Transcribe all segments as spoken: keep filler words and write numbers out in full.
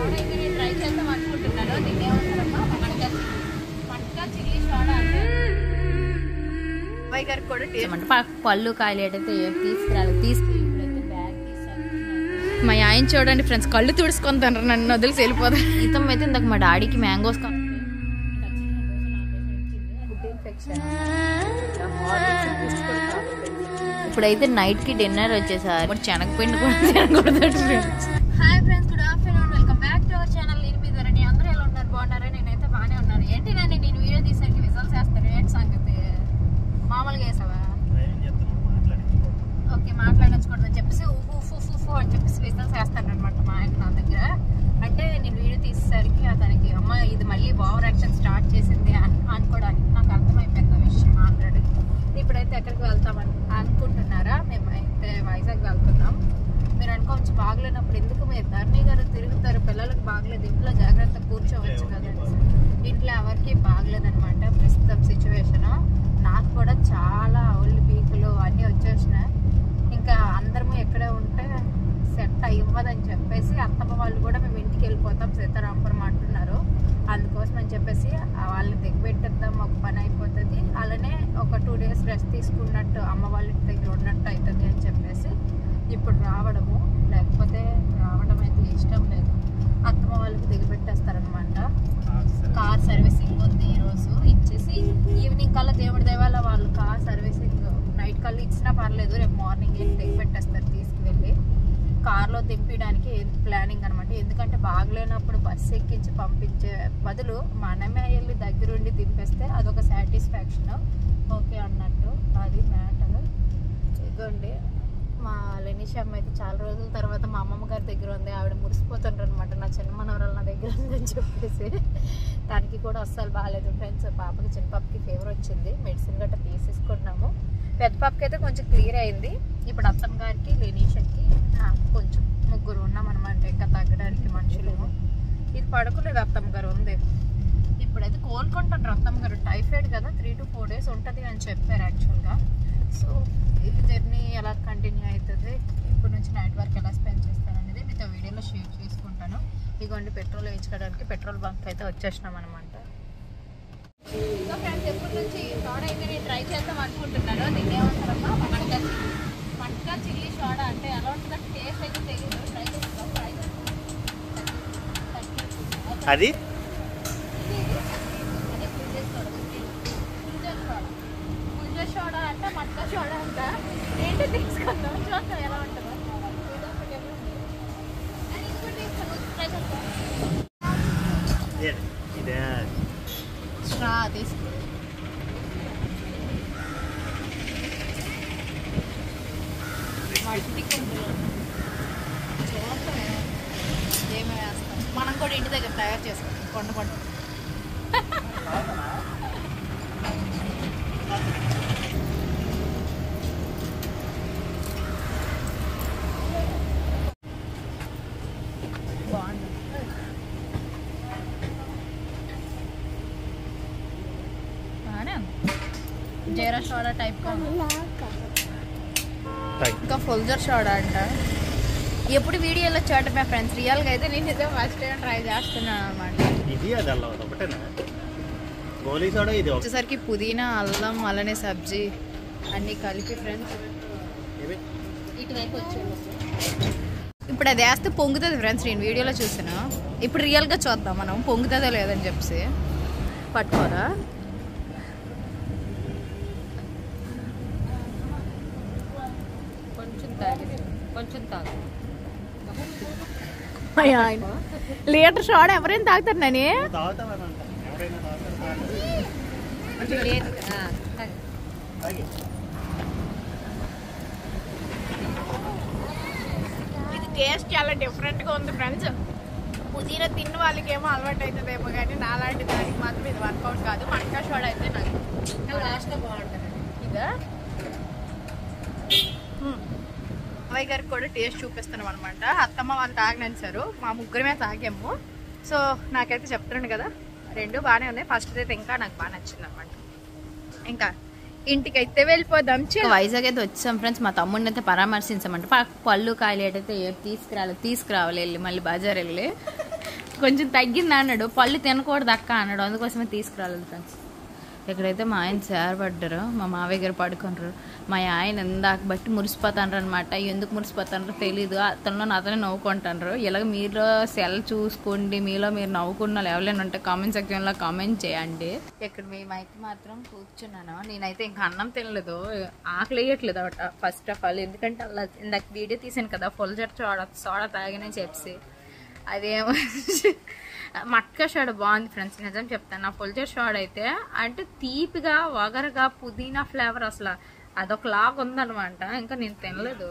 Soda అయితే నేను try చేద్దాం అనుకుంటున్నాను. దీన్ని ఏమంటారమ్మా? మటకా మటకా చిల్లీ సోడా అంటే అబ్బాయి గారికి కూడా టేస్ట్ అంటే పళ్ళు కాయలు ఏటైతే తీసుకురాలి తీసుకుని ఇప్పుడైతే బ్యాగ్ తీసుకు మా ఆయన చూడండి ఫ్రెండ్స్ కళ్ళు తుడుచుకుంటారు నన్ను వదిలిసి వెళ్ళిపోతారు. ఈతం అయితే ఇందాక మా డాడీకి మ్యాంగోస్ ఇప్పుడైతే నైట్ కి డిన్నర్ వచ్చేసారి శనగపిండి కూడా తినకూడదు. Hi friends, good afternoon, welcome back to our channel. నేను మీ ధరణి. అందరూ ఎలా ఉన్నారు? బాగున్నారా? నేనైతే బాగానే ఉన్నాను. ఏంటి నన్ను నేను వీడియో తీసరికి విజువల్స్ వేస్తాను. ఏంటి సంగతి? మామూలుగా వేసావా? ఓకే, మాట్లాడించకూడదు అని చెప్పేసి ఊఫు ఊఫు ఊఫు అని చెప్పేసి విజువల్స్ వేస్తాను అనమాట మా ఆయన నా దగ్గర. అంటే నేను వీడియో తీసేసరికి అతనికి అమ్మ ఇది మళ్ళీ ఓవర్ యాక్షన్ స్టార్ట్ చేసింది అని అనుకోవడానికి నాకు అర్థమైపోయింది ఆ విషయం ఆల్రెడీ. ఇప్పుడైతే ఎక్కడికి వెళ్తామని అనుకుంటున్నారా? మేము అయితే వైజాగ్ వెళ్తున్నాం. మీరు అనుకోవచ్చు బాగలేనప్పుడు ఎందుకు మీరు ధరణి గారు తిరుగుతారు, పిల్లలకు బాగలేదు, ఇంట్లో జాగ్రత్త కూర్చోవచ్చు కదండి. ఇంట్లో ఎవరికి బాగలేదనమాట ప్రస్తుతం సిచ్యువేషన్. నాకు కూడా చాలా ఒళ్ళు పీకులు అన్నీ వచ్చేసినాయి. ఇంకా అందరము ఎక్కడే ఉంటే సెట్ ఇవ్వదని చెప్పేసి అత్తమ్మ వాళ్ళు కూడా మేము ఇంటికి వెళ్ళిపోతాం సీతారాంపురం అంటున్నారు. అందుకోసం అని చెప్పేసి వాళ్ళని దిగబెట్టేద్దాం, ఒక పని అయిపోతుంది. అలానే ఒక టూ డేస్ రెస్ట్ తీసుకున్నట్టు అమ్మ వాళ్ళ ఇంటి దగ్గర ఉన్నట్టు అవుతుంది అని చెప్పేసి ఇప్పుడు రావడము. లేకపోతే రావడం అయితే ఇష్టం లేదు. అత్తమ్మ వాళ్ళకి దిగబెట్టేస్తారనమాట. కార్ సర్వీసింగ్ ఉంది ఈరోజు, ఇచ్చేసి ఈవినింగ్ కల్లా దేవుడి దేవాల వాళ్ళు కార్ సర్వీసింగ్ నైట్ కల్లా ఇచ్చినా పర్లేదు, రేపు మార్నింగ్ వెళ్ళి దిగబెట్టేస్తారు తీసుకువెళ్ళి. కార్లో దింపడానికి ప్లానింగ్ అనమాట. ఎందుకంటే బాగలేనప్పుడు బస్సు ఎక్కించి పంపించే బదులు మనమే వెళ్ళి దగ్గరుండి దింపేస్తే అదొక సాటిస్ఫాక్షన్. ఓకే అన్నట్టు అది మ్యాటర్. ఇదిగోండి మా లెనిష్ అమ్మ అయితే చాలా రోజుల తర్వాత మా అమ్మమ్మ గారి దగ్గర ఉంది. ఆవిడ మురిసిపోతుంటారు అనమాట, నా చిన్న మనవరాలు నా దగ్గర ఉందని చెప్పేసి. దానికి కూడా అస్సలు బాగాలేదు ఫ్రెండ్స్. పాపకి చిన్న పాపకి ఫీవర్ వచ్చింది, మెడిసిన్ గట్రా తీసేసుకున్నాము. పెద్ద పాపకి అయితే కొంచెం క్లియర్ అయింది. ఇప్పుడు అత్తమ్మ గారికి లెనిషకి కొంచెం ముగ్గురు ఉన్నామన్నమాట ఇంకా తగ్గడానికి మనుషులు. ఇది పడుకోలేదు, అత్తమ్మ గారు ఉంది. ఇప్పుడైతే కోలుకుంటారు అత్తమ్మ గారు. టైఫాయిడ్ కదా, త్రీ టు ఫోర్ డేస్ ఉంటుంది అని చెప్పారు యాక్చువల్గా. సో ఈ జర్నీ ఎలా కంటిన్యూ అవుతుంది, ఇప్పటి నుంచి నైట్ వరకు ఎలా స్పెండ్ చేస్తాను అనేది మీతో వీడియోలో షేర్ చేసుకుంటాను. ఇదిగోండి పెట్రోల్ వేయించుకోవడానికి పెట్రోల్ బంక్ అయితే వచ్చేసినాం అనమాట. సో ఫ్రెండ్స్, ఎప్పటి నుంచి సోడా అయితే నేను ట్రై చేద్దాం అనుకుంటున్నాను. దీన్ని ఏమంటారమ్మా? మటకా మటకా చిల్లీ సోడా అంటే ఎలా ఉంటుందంటే టేస్ట్ అయితే తెలియదు. ట్రై చేస్తాం. ట్రై చేస్తాం అది అదే fuljar soda. Fuljar soda fuljar soda అంటే మటకా సోడా అంట. ఏంటో తీసుకుందాం, చూద్దాం ఎలా ఉంటుందో. ట్రై చేస్తాం. స్ట్రా తీసుకు మట్టి కుండలు ఏమో వేస్తాం. మనం కూడా ఇంటి దగ్గర తయారు చేసుకుంటాం కొండ పండు. బాగుంది. జీరా సోడా టైప్ ఇంకా ఫుల్జర్ సోడా అంట. ఎప్పుడు వీడియోలో చూడటమే ఫ్రెండ్స్, రియల్గా అయితే నేను ఇదే ఫస్ట్ టైం ట్రై చేస్తున్నాను అనమాట. వచ్చేసరికి పుదీనా, అల్లం, అలానే సబ్జీ అన్నీ కలిపి ఫ్రెండ్స్ ఇటువైపు వచ్చేది. ఇప్పుడు అది వేస్తే పొంగుతుంది ఫ్రెండ్స్. నేను వీడియోలో చూసాను. ఇప్పుడు రియల్గా చూద్దాం మనం పొంగుతుందో లేదని చెప్పేసి. పట్టుకోరా కొంచెం తాగు. లీటర్ సోడా ఎవరైనా తాగుతారు నని? ఇది టేస్ట్ చాలా డిఫరెంట్గా ఉంది ఫ్రెండ్స్. పుదీనా తిన్న వాళ్ళకి ఏమో అలవాటు అవుతుందేమో, కానీ నాలాంటి దానికి మాత్రం ఇది వర్కౌట్ కాదు. మటకా సోడా అయితే నాకు లాస్ట్లో బాగుంటుంది. ఇదా అమ్మాయి గారికి కూడా టేస్ట్ చూపిస్తున్నాం అనమాట. అత్తమ్మ వాళ్ళు తాగనిచ్చారు, మా ముగ్గురమే తాగాము. సో నాకైతే చెప్తున్నాను కదా, రెండు బాగానే ఉన్నాయి. ఫస్ట్ అయితే ఇంకా నాకు బాగా నచ్చింది అనమాట. ఇంకా ఇంటికి అయితే వెళ్ళిపోదాం. వైజాగ్ అయితే వచ్చాం ఫ్రెండ్స్. మా తమ్ముడిని అయితే పరామర్శించామంటే పళ్ళు కాయలు ఏటైతే తీసుకురావాలి తీసుకురావాలి వెళ్ళి మళ్ళీ బజార్ వెళ్ళి కొంచెం తగ్గింది అన్నాడు, పళ్ళు తినకూడదు అక్క అన్నాడు, అందుకోసమే తీసుకురాలేదు ఫ్రెండ్స్. ఇక్కడైతే మా ఆయన చేరబడ్డారు, మా మావయ్య గారు పడుకుంటారు. మా ఆయన ఇందాక బట్టి మురిసిపోతాండ్రు అనమాట. ఎందుకు మురిసిపోతాండ్రో తెలీదు, అతను అతనే నవ్వుకుంటారు. ఇలాగ మీరు సెల్ చూసుకోండి, మీలో మీరు నవ్వుకున్న ఎవరైనా ఉంటే కామెంట్ సెక్షన్లో కామెంట్ చేయండి. ఇక్కడ మేమైతే మాత్రం కూర్చున్నాను. నేనైతే ఇంకా అన్నం తినలేదు, ఆకలి వేయట్లేదు అట ఫస్ట్ ఆఫ్ ఆల్. ఎందుకంటే అలా ఇందాక వీడియో తీసాను కదా ఫుల్ జట్ సోడా సోడా తాగానని చెప్పి, అదేమో మట్కా షాడ్ బాగుంది ఫ్రెండ్స్, నిజం చెప్తాను. నా ఫుల్జర్ షాడ్ అయితే అంటే తీపిగా వగరగా పుదీనా ఫ్లేవర్ అసలు అదొక లాగా ఉందనమాట. ఇంకా నేను తినలేదు,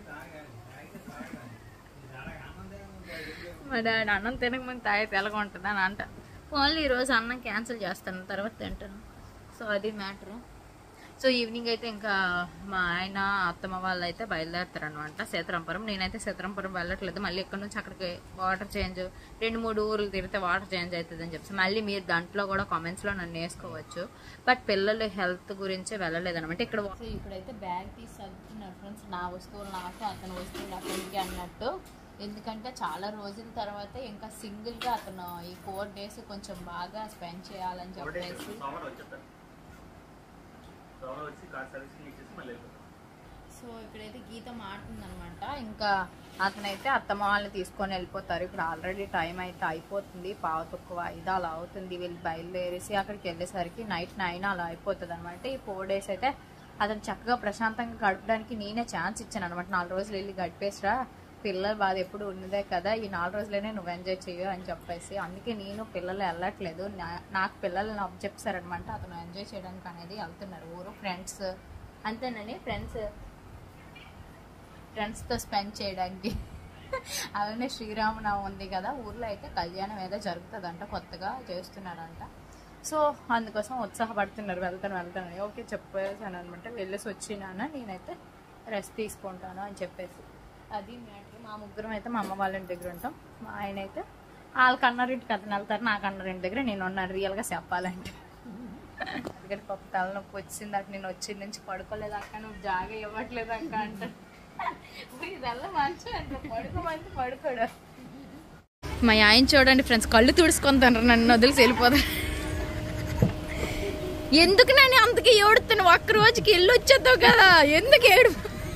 మా డాడీ అన్నం తినకముందు తాగితే ఎలాగ ఉంటుంది అని అంట. ఓన్లీ ఈరోజు అన్నం క్యాన్సిల్ చేస్తాను, తర్వాత తింటాను. సో అది మ్యాటరు. సో ఈవినింగ్ అయితే ఇంకా మా ఆయన అత్తమ్మ వాళ్ళు అయితే బయలుదేరుతారు అనమాట సీతారాంపురం. నేనైతే సీతారాంపురం వెళ్ళట్లేదు, మళ్ళీ ఇక్కడ నుంచి అక్కడికి వాటర్ చేంజ్, రెండు మూడు ఊర్లు తిరిగితే వాటర్ చేంజ్ అవుతుంది అని చెప్పి మళ్ళీ మీరు దాంట్లో కూడా కామెంట్స్లో నన్ను వేసుకోవచ్చు. బట్ పిల్లలు హెల్త్ గురించే వెళ్ళలేదు అనమాట. ఇక్కడ ఇక్కడైతే బ్యాగ్ తీసి చదువుతున్నారు ఫ్రెండ్స్, నా వస్తువులు నాకు, అతని వస్తువులు అతనికి అన్నట్టు. ఎందుకంటే చాలా రోజుల తర్వాత ఇంకా సింగిల్గా అతను ఈ ఫోర్ డేస్ కొంచెం బాగా స్పెండ్ చేయాలని చెప్పేసి. సో ఇక్కడైతే గీత మారుతుంది అనమాట. ఇంకా అతనైతే అత్తమ్మ వాళ్ళని తీసుకొని వెళ్ళిపోతారు. ఇప్పుడు ఆల్రెడీ టైం అయితే అయిపోతుంది, పావు తక్కువ ఐదు అలా అవుతుంది. వీళ్ళు బయలుదేరేసి అక్కడికి వెళ్ళేసరికి నైట్ నైన్ అలా అయిపోతుంది అనమాట. ఈ ఫోర్ డేస్ అయితే అతను చక్కగా ప్రశాంతంగా గడపడానికి నేనే ఛాన్స్ ఇచ్చాను అనమాట. నాలుగు రోజులు వెళ్ళి గడిపేసిరా, పిల్లల బాధ ఎప్పుడు ఉన్నదే కదా, ఈ నాలుగు రోజులైనా నువ్వు ఎంజాయ్ చేయు అని చెప్పేసి. అందుకే నేను పిల్లలు వెళ్ళట్లేదు, నాకు పిల్లల్ని చెప్తారనమాట అతను ఎంజాయ్ చేయడానికి అనేది వెళ్తున్నారు. ఊరు ఫ్రెండ్స్ అంతేనని ఫ్రెండ్స్ ఫ్రెండ్స్తో స్పెండ్ చేయడానికి. అలానే శ్రీరామనవమి ఉంది కదా, ఊర్లో అయితే కళ్యాణం ఏదో జరుగుతుందంట, కొత్తగా చేస్తున్నాడంట. సో అందుకోసం ఉత్సాహపడుతున్నారు, వెళ్తాను వెళ్తాను. ఓకే చెప్పేసాను అనమాట. వెళ్ళేసి వచ్చినాను, నేనైతే రెస్ట్ తీసుకుంటాను అని చెప్పేసి. అది మ్యాటర్. మా ముగ్గురం అయితే మా అమ్మ వాళ్ళ ఇంటి దగ్గర ఉంటాం. మా ఆయన అయితే వాళ్ళకి అన్నారింటికి అతను వెళ్తారు, నాకు అన్నారింటి దగ్గర నేను ఉన్నాను రియల్గా చెప్పాలంటే. అందుకని పప్పు తలనొప్పి వచ్చింది అక్క, నేను వచ్చి నుంచి పడుకోలేదు అక్క, నువ్వు జాగా ఇవ్వట్లేదు అక్క అంటే ఇదల్లా మంచి అంటే పడుకోమంటే పడుకోడు. మా ఆయన చూడండి ఫ్రెండ్స్, కళ్ళు తుడుచుకుంటాను, నన్ను వదిలిసి వెళ్ళిపోతాను. ఎందుకు నేను అంతకి ఏడుతాను, ఒక్క రోజుకి వెళ్ళి వచ్చేద్దావు కదా, ఎందుకు ఏడు.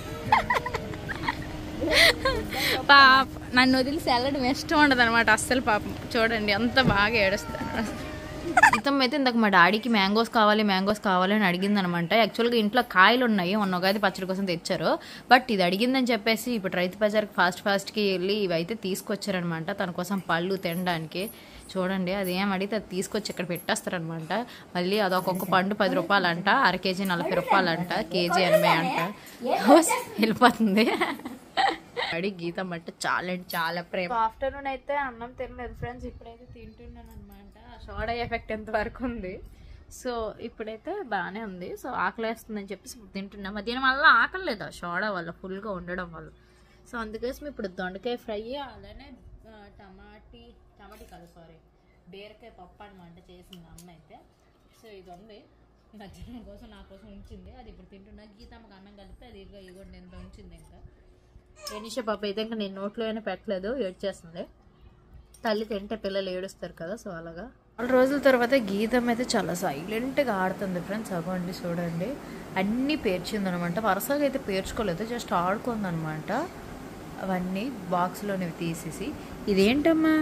పాప నన్ను వదిలిసి వెళ్ళడం ఇష్టం ఉండదు అనమాట అస్సలు. పాపం చూడండి ఎంత బాగా ఏడుస్తాను. ఇతం అయితే ఇందాక మా డాడీకి మ్యాంగోస్ కావాలి మ్యాంగోస్ కావాలి అని అడిగింది అనమాట. యాక్చువల్గా ఇంట్లో కాయలు ఉన్నాయి, మొన్న ఉగాది పచ్చడి కోసం తెచ్చారు. బట్ ఇది అడిగిందని చెప్పేసి ఇప్పుడు రైతు బజార్కి ఫాస్ట్ ఫాస్ట్కి వెళ్ళి ఇవి అయితే తీసుకొచ్చారనమాట తన కోసం పళ్ళు తినడానికి. చూడండి అది ఏం అడిగితే అది తీసుకొచ్చి ఇక్కడ పెట్టేస్తారనమాట. మళ్ళీ అదొకొక్క పండు పది రూపాయలు అంట, అర కేజీ నలభై రూపాయలు అంట, కేజీ ఎనభై అంట. వెళ్ళిపోతుంది. డాడీ గీత అంటే చాలా అంటే చాలా ప్రేమ. ఆఫ్టర్నూన్ అయితే అన్నం తినలేదు ఫ్రెండ్స్, ఇప్పుడైతే తింటున్నాను అనమాట. సోడా ఎఫెక్ట్ ఎంత వరకు ఉంది. సో ఇప్పుడైతే బాగానే ఉంది. సో ఆకలి వేస్తుందని చెప్పేసి తింటున్నా. మధ్యాహ్నం వల్ల ఆకలి లేదా సోడా వల్ల ఫుల్గా ఉండడం వల్ల. సో అందుకోసం ఇప్పుడు దొండకాయ ఫ్రై, అలానే టమాటీ టమాటీ కాదు సారీ బీరకాయ పప్పు అనమాట చేసింది అమ్మ అయితే. సో ఇది ఉంది మధ్యాహ్నం కోసం నా కోసం ఉంచింది, అది ఇప్పుడు తింటున్నా. గీతమ్మకి అన్నం కలిపి అది ఇక ఇవ్వండి ఎంత ఉంచింది. ఇంకా ఎనిషా పాప అయితే ఇంకా నేను నోట్లో అయినా పెట్టలేదు, ఏడ్చేస్తుంది. తల్లి తింటే పిల్లలు ఏడుస్తారు కదా, సో అలాగా. నాలుగు రోజుల తర్వాత గీతం అయితే చాలా సైలెంట్గా ఆడుతుంది ఫ్రెండ్స్. అవ్వండి చూడండి అన్నీ పేర్చింది అనమాట. వరుసగా అయితే పేర్చుకోలేదు, జస్ట్ ఆడుకుంది అనమాట. అవన్నీ బాక్స్లోనే తీసేసి. ఇదేంటమ్మా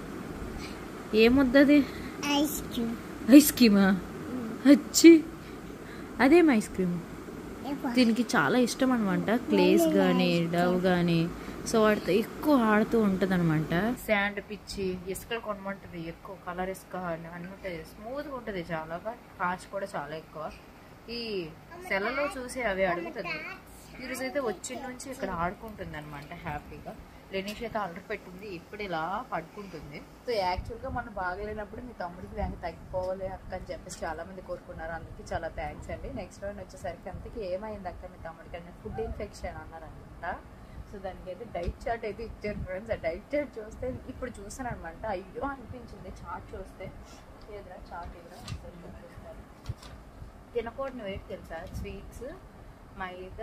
ఏమొద్దది? Ice cream. ఐస్ క్రీమా? వచ్చి అదేం ఐస్ క్రీమ్? దీనికి చాలా ఇష్టం అనమాట, క్లేస్ కానీ డవ్ కానీ. సో వాటితో ఎక్కువ ఆడుతూ ఉంటుంది అనమాట. శాండ్ పిచ్చి ఇసుకలు కొనమంటుంది, ఎక్కువ కలర్ ఇసుక అన్నీ ఉంటుంది, స్మూత్గా ఉంటుంది చాలా. కాస్ట్ కూడా చాలా ఎక్కువ. ఈ సెలలో చూసి అవి అడుగుతుంది. ఈరోజు అయితే వచ్చి నుంచి ఇక్కడ ఆడుకుంటుంది అనమాట హ్యాపీగా. లెనీష్ అయితే అల్లరి పెట్టింది, ఇప్పుడు ఇలా పడుకుంటుంది. సో యాక్చువల్గా మనం బాగలేనప్పుడు మీ తమ్ముడికి వ్యాంగ తగ్గిపోవాలి అక్క అని చెప్పేసి చాలా మంది కోరుకున్నారు, అందుకే చాలా థ్యాంక్స్ అండి. నెక్స్ట్ రోజు వచ్చేసరికి అంతకి ఏమైంది అక్క మీ తమ్ముడికి అంటే ఫుడ్ ఇన్ఫెక్షన్ అన్నారు అనమాట. సో దానికి అయితే డైట్ చార్ట్ అయితే ఇచ్చారు ఫ్రెండ్స్. ఆ డైట్ చార్ట్ చూస్తే ఇప్పుడు చూసాను అనమాట, అయ్యో అనిపించింది చార్ట్ చూస్తే. ఏదైనా చార్ట్ ఏదైనా చూస్తారు తినకూడని వెయిట్ తెలుసా? Sweets, maida,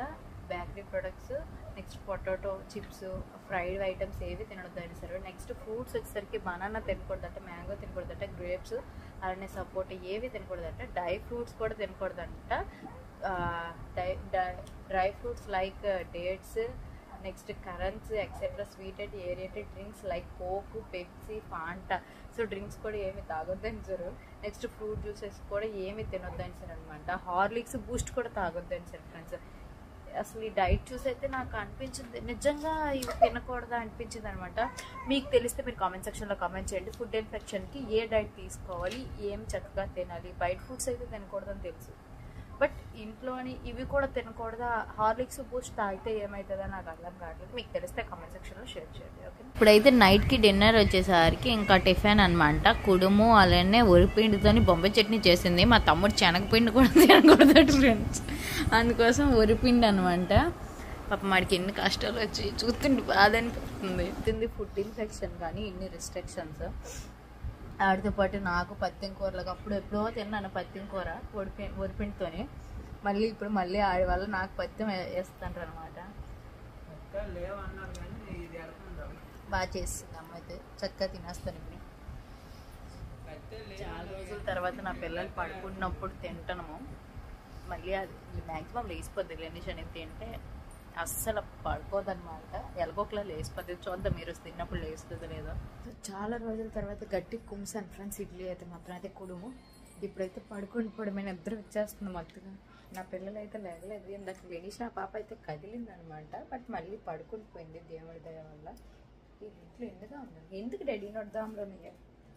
bakery products, next potato chips, fried items ఏవి తినొద్దు అయినా సరే. నెక్స్ట్ ఫ్రూట్స్ వచ్చేసరికి బనానా తినకూడదంట, మ్యాంగో తినకూడదంట, గ్రేప్స్ అలానే సపోర్ట్ ఏవి తినకూడదంట. డ్రై ఫ్రూట్స్ కూడా తినకూడదంట. Dry dry fruits like dates, next currants etcetera sweet and aerated drinks like Coke, Pepsi, Fanta. So drinks కూడా ఏమి తాగొద్దని సార్. నెక్స్ట్ ఫ్రూట్ జ్యూసెస్ కూడా ఏమి తినొద్దని సార్ అనమాట. హార్లిక్స్, బూస్ట్ కూడా తాగొద్దని సార్ ఫ్రెండ్స్. అసలు ఈ డైట్ చూసి అయితే నాకు అనిపించింది నిజంగా ఇవి తినకూడదా అనిపించింది అనమాట. మీకు తెలిస్తే మీరు కామెంట్ సెక్షన్లో కామెంట్ చేయండి. ఫుడ్ ఇన్ఫెక్షన్కి ఏ డైట్ తీసుకోవాలి, ఏం చక్కగా తినాలి. బయట ఫుడ్స్ అయితే తినకూడదని తెలుసు, బట్ ఇంట్లోని ఇవి కూడా తినకూడదా. హార్లిక్స్, బూస్ట్ తాగితే ఏమవుతుందో నాకు అర్థం కావట్లేదు. మీకు తెలిస్తే కామెంట్ సెక్షన్లో షేర్ చేయండి. ఓకే, ఇప్పుడైతే నైట్కి డిన్నర్ వచ్చేసరికి ఇంకా టిఫిన్ అనమాట. కుడుము అలానే వరిపిండితోని బొంబాయి చట్నీ చేసింది. మా తమ్ముడు శనగపిండి కూడా తినకూడదు ఫ్రెండ్స్, అందుకోసం వరిపిండి అనమాట. పాప వాడికి ఎన్ని కష్టాలు వచ్చి చూస్తుంటే బాధ అనిపిస్తుంది. తింది ఫుడ్ ఇన్ఫెక్షన్ కానీ ఇన్ని రిస్ట్రిక్షన్స్. వాటితో పాటు నాకు పత్తిం కూరలకు అప్పుడు ఎప్పుడో తిన్నాను పత్తిం కూర వరిపి వరిపిండితోనే. మళ్ళీ ఇప్పుడు మళ్ళీ ఆడి వల్ల నాకు పత్యం వేస్తాంటారు అనమాట. బాగా చేస్తుంది అమ్మ అయితే, చక్కగా తినేస్తాను. ఇప్పుడు చాలా రోజుల తర్వాత నా పిల్లలు పడుకున్నప్పుడు తింటాము. మళ్ళీ అది మ్యాక్సిమం లేచిపోద్ది లేనిష్ అనేది తింటే అస్సలు పడుకోదన్నమాట. ఎలాగోకలా లేచిపోద్ది. చూద్దాం మీరు తిన్నప్పుడు లేస్తుందో లేదో. చాలా రోజుల తర్వాత గట్టి కుమ్సాను ఫ్రెండ్స్. ఇడ్లీ అయితే మాత్రం అయితే కుడుము. ఇప్పుడైతే పడుకుని పడమైన నిద్ర వచ్చేస్తుంది మొత్తగా. నా పిల్లలు అయితే లేగలేదు. ఇందాక లేనిష్ నా పాప అయితే కదిలింది అనమాట, బట్ మళ్ళీ పడుకుని పోయింది దేవుడి దయ వల్ల. ఈ ఇంట్లో ఎందుగా ఉన్నాను, ఎందుకు డాడీ నొడదాంలోనే.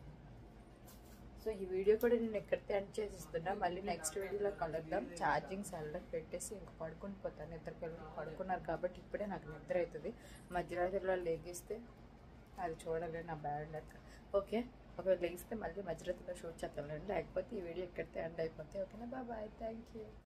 సో ఈ వీడియో కూడా నేను ఎక్కడితే ఎండ్ చేసిస్తున్నా. మళ్ళీ నెక్స్ట్ వీడియోలో కలుద్దాం. ఛార్జింగ్ సెల్లకు పెట్టేసి ఇంక పడుకుని పోతాను. నిద్రకెళ్ళి పడుకున్నారు కాబట్టి ఇప్పుడే నాకు నిద్ర అవుతుంది. మధ్యరాత్రిలో లెగిస్తే అది చూడాలి నా బ్యాడ్ లెక్క. ఓకే, ఒకవేళ లెగిస్తే మళ్ళీ మధ్యరాత్రిలో షూట్ చేస్తాను, లేకపోతే ఈ వీడియో ఎక్కడితే ఎండ్ అయిపోతే. ఓకేనా, బాయ్ బాయ్, థ్యాంక్ యూ.